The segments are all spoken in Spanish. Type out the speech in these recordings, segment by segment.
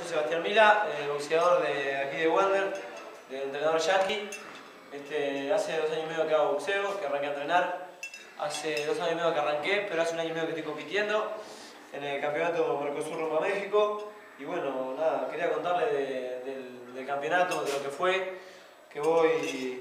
soy Sebastián Mila, boxeador de aquí de Wander, del entrenador Yankee. Hace 2 años y medio que hago boxeo, que arranqué a entrenar. Hace 2 años y medio que arranqué, pero hace 1 año y medio que estoy compitiendo en el campeonato Mercosur rumbo a México. Y bueno, nada, quería contarles del campeonato, de lo que fue, que voy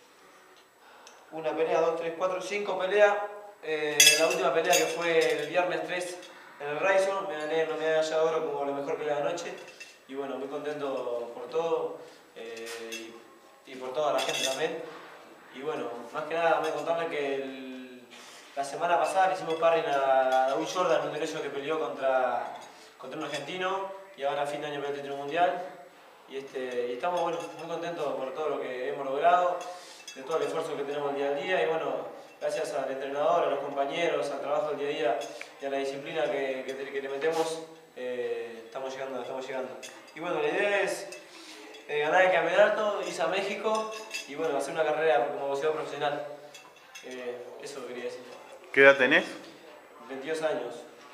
1 pelea, 2, 3, 4, 5 peleas. La última pelea que fue el viernes 3 en el Ryzen, me gané una medalla de oro como la mejor pelea de la noche. Y bueno, muy contento por todo y por toda la gente también. Y bueno, más que nada voy a contarles que la semana pasada le hicimos sparring a David Jordan, un derecho que peleó contra un argentino y ahora a fin de año peleó el título mundial. Y estamos bueno, muy contentos por todo lo que hemos logrado, de todo el esfuerzo que tenemos día a día y bueno, gracias al entrenador, a los compañeros, al trabajo del día a día y a la disciplina que le metemos, estamos llegando. Y bueno, la idea es ganar el campeonato, irse a México y bueno, hacer una carrera como boxeador profesional. Eso lo quería decir. ¿Qué edad tenés? 22 años.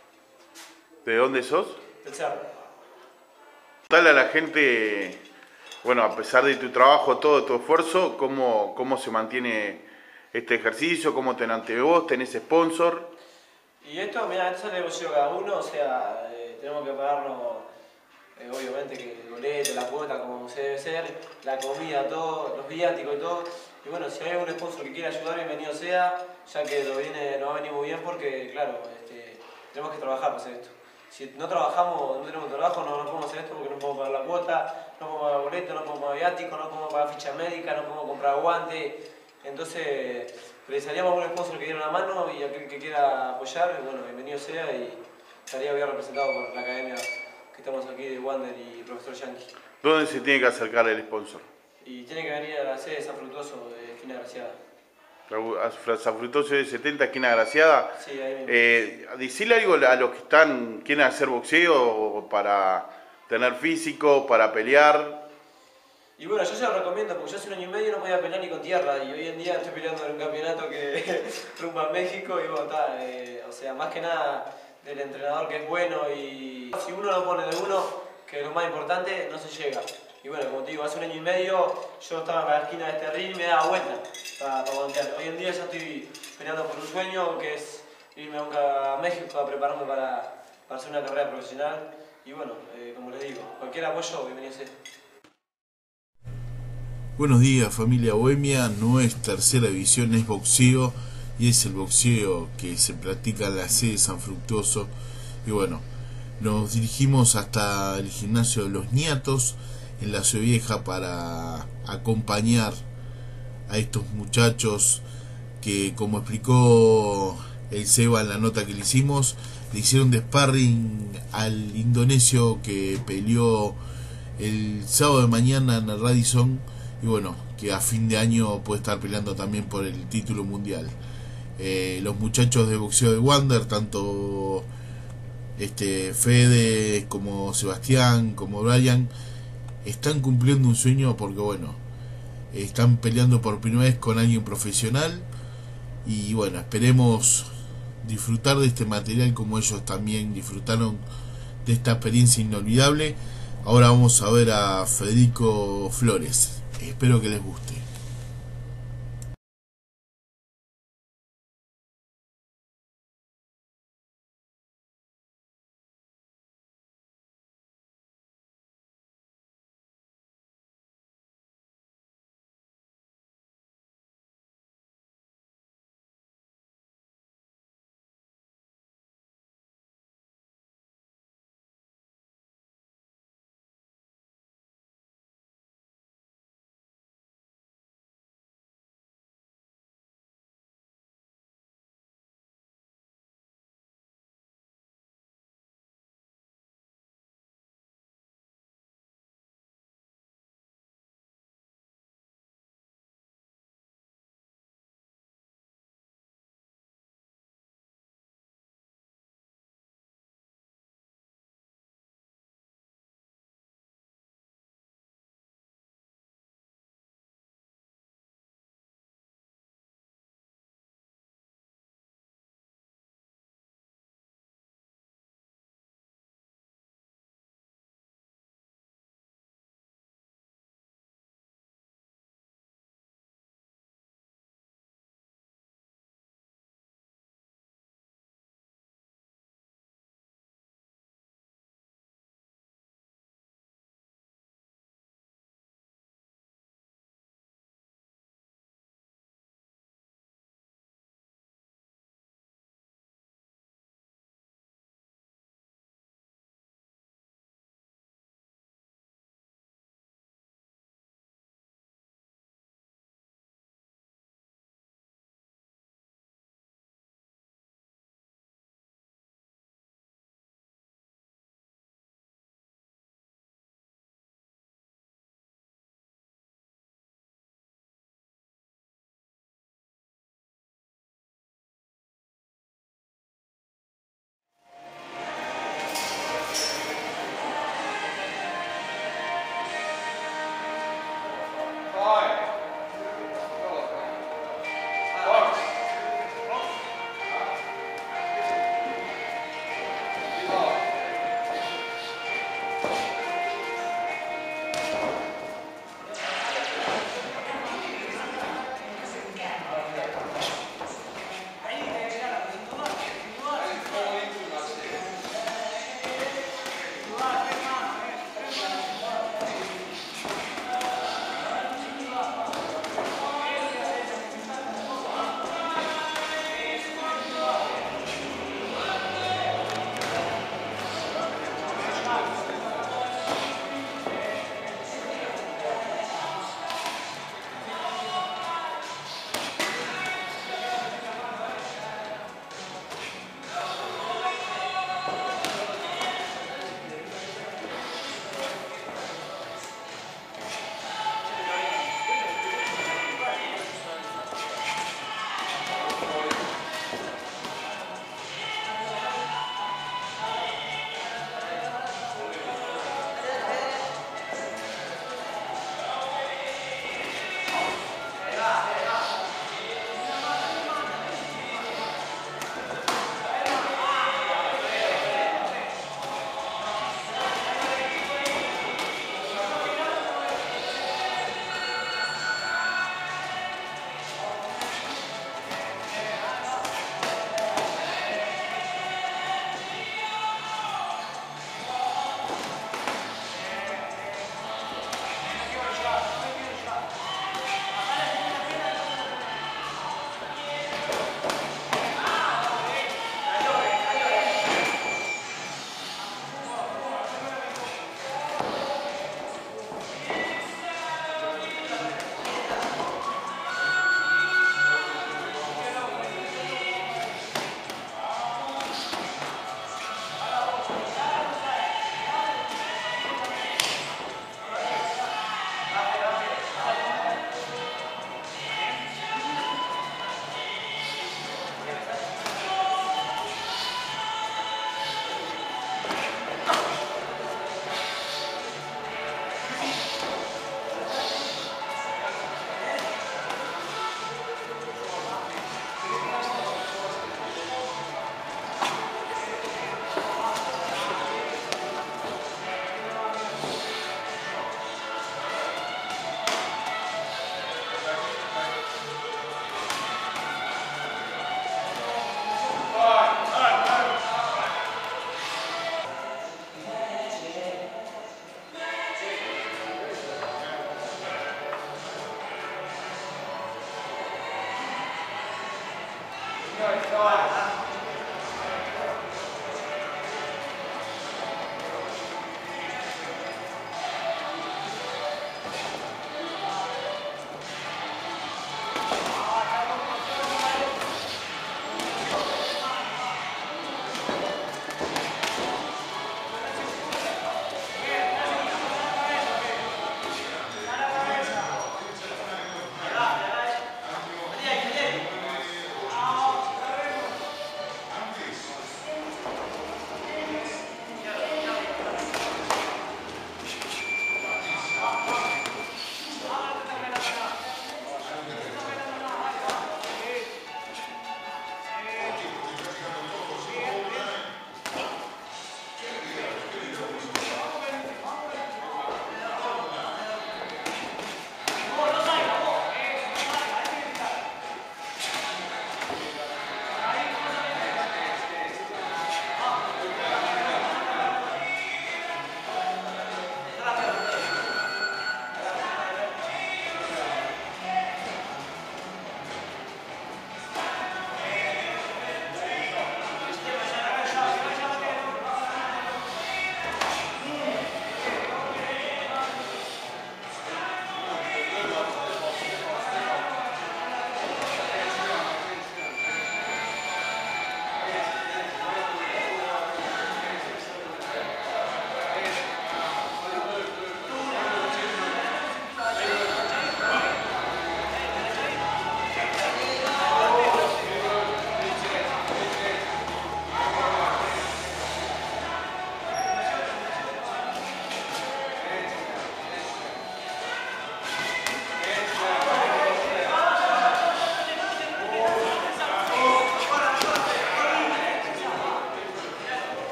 ¿De dónde sos? Del Cerro. Contale a la gente, bueno, a pesar de tu trabajo, todo tu esfuerzo, cómo se mantiene este ejercicio, cómo te ante vos, tenés sponsor. Y esto, mira, esto es el negocio de cada uno, o sea, tenemos que pagarnos, obviamente, que el boleto, la cuota, como se debe ser, la comida, todo, los viáticos y todo. Y bueno, si hay algún sponsor que quiera ayudar, bienvenido sea, ya que nos va a venir muy bien porque, claro, tenemos que trabajar para hacer esto. Si no trabajamos, no tenemos trabajo, no podemos hacer esto porque no podemos pagar la cuota, no podemos pagar boleto, no podemos pagar viático, no podemos pagar ficha médica, no podemos comprar guantes. Entonces, precisaríamos algún sponsor que diera una mano y aquel que quiera apoyar, bueno, bienvenido sea y estaría bien representado por la academia que estamos aquí de Wander y Profesor Yankee. ¿Dónde se tiene que acercar el sponsor? Y tiene que venir a la sede de San Frutuoso de Esquina Graciada. San Frutuoso de 70, esquina Graciada. Sí, ahí mismo. Decirle algo a los que quieren hacer boxeo para tener físico, para pelear. Y bueno, yo se lo recomiendo porque yo hace 1 año y medio no podía pelear ni con tierra y hoy en día estoy peleando en un campeonato que rumbo a México y bueno, está, o sea, más que nada del entrenador que es bueno y si uno lo pone de uno, que es lo más importante, no se llega. Y bueno, como te digo, hace 1 año y medio yo estaba en la esquina de este ring y me daba vuelta para voltear. Hoy en día ya estoy peleando por un sueño que es irme a México a prepararme para hacer una carrera profesional y bueno, como les digo, cualquier apoyo, bienvenido sea. Buenos días familia bohemia, no es tercera división, es boxeo y es el boxeo que se practica en la sede de San Fructuoso. Y bueno, nos dirigimos hasta el gimnasio de los Niatos en la Ciudad Vieja para acompañar a estos muchachos que, como explicó el Seba en la nota que le hicimos, le hicieron de sparring al indonesio que peleó el sábado de mañana en el Radisson y bueno, que a fin de año puede estar peleando también por el título mundial. Los muchachos de boxeo de Wander, tanto Fede como Sebastián como Brian, están cumpliendo un sueño porque bueno, están peleando por primera vez con alguien profesional y bueno, esperemos disfrutar de este material como ellos también disfrutaron de esta experiencia inolvidable. Ahora vamos a ver a Federico Flores. Espero que les guste.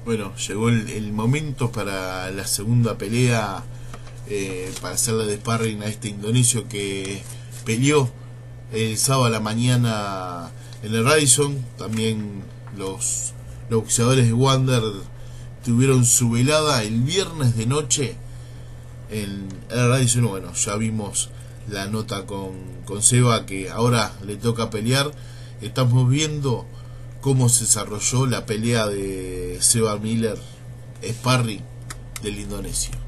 Bueno, llegó el momento para la segunda pelea, para hacerle de sparring a este indonesio que peleó el sábado a la mañana en el Radisson. También los boxeadores de Wander tuvieron su velada el viernes de noche en el Radisson. Bueno, ya vimos la nota con Seba, que ahora le toca pelear. Estamos viendo cómo se desarrolló la pelea de Seba Miller, sparring del indonesio.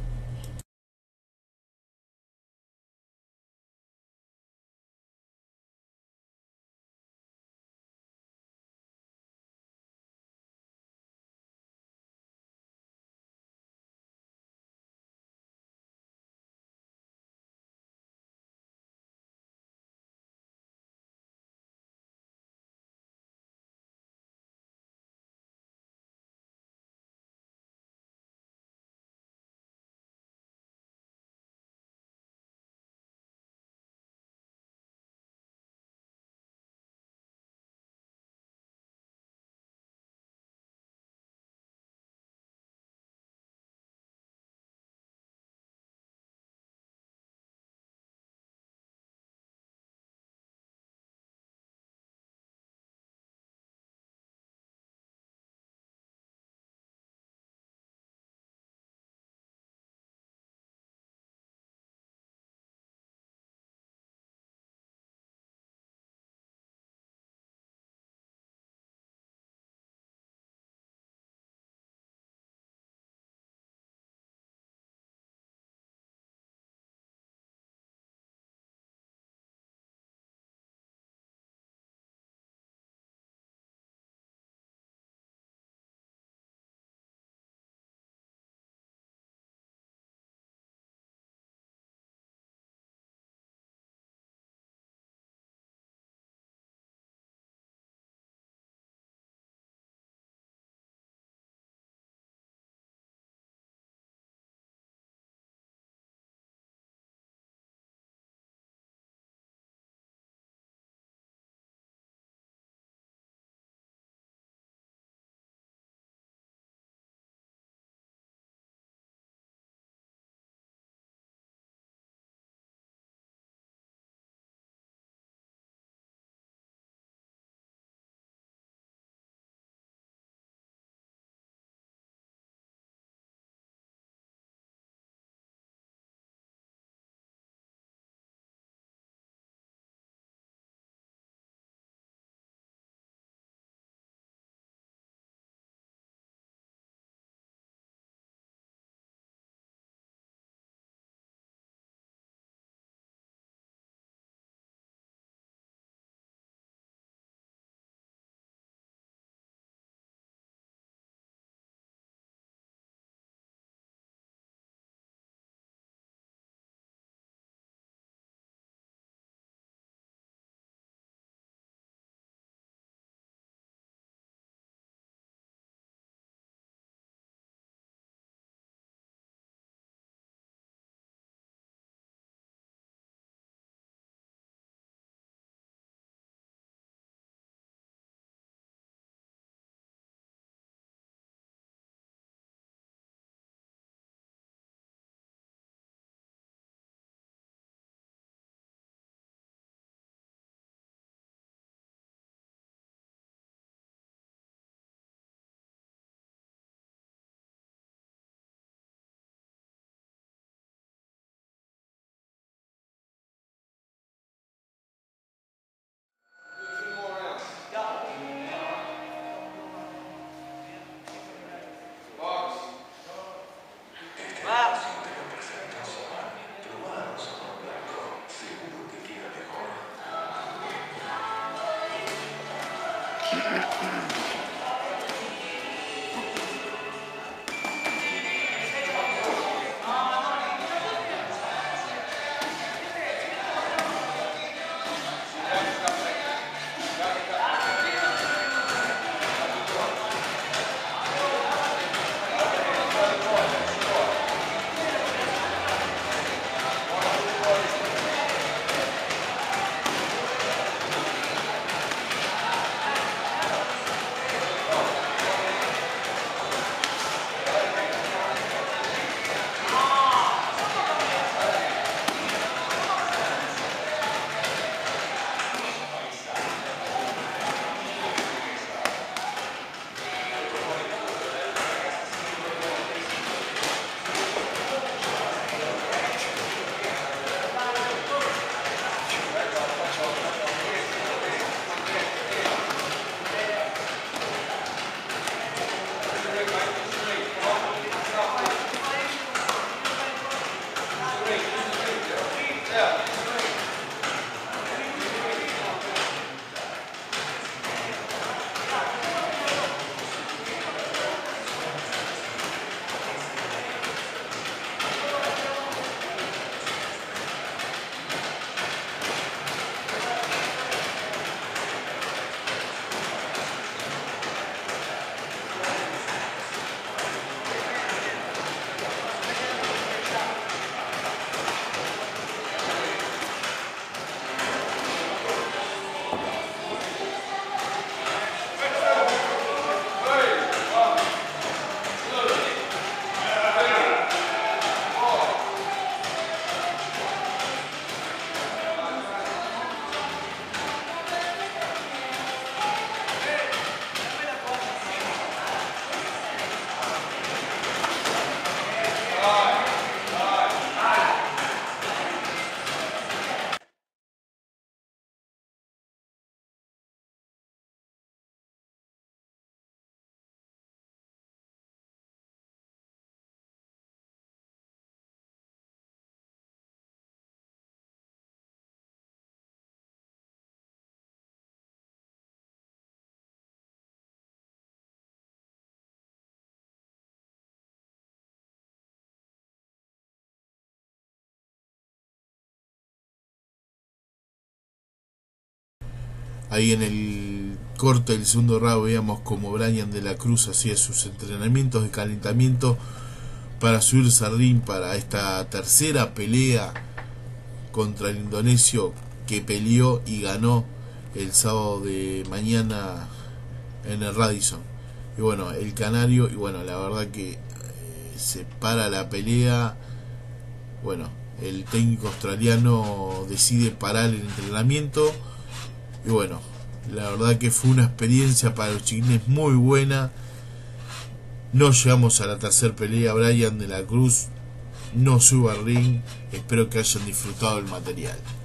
Ahí en el corte del segundo round veíamos como Brian de la Cruz hacía sus entrenamientos de calentamiento para subirse al ring para esta tercera pelea contra el indonesio, que peleó y ganó el sábado de mañana en el Radisson. Y bueno, el canario, y bueno, la verdad que se para la pelea. Bueno, el técnico australiano decide parar el entrenamiento. Y bueno, la verdad que fue una experiencia para los chiquines muy buena. No llegamos a la tercera pelea. Brian de la Cruz no sube al ring. Espero que hayan disfrutado el material.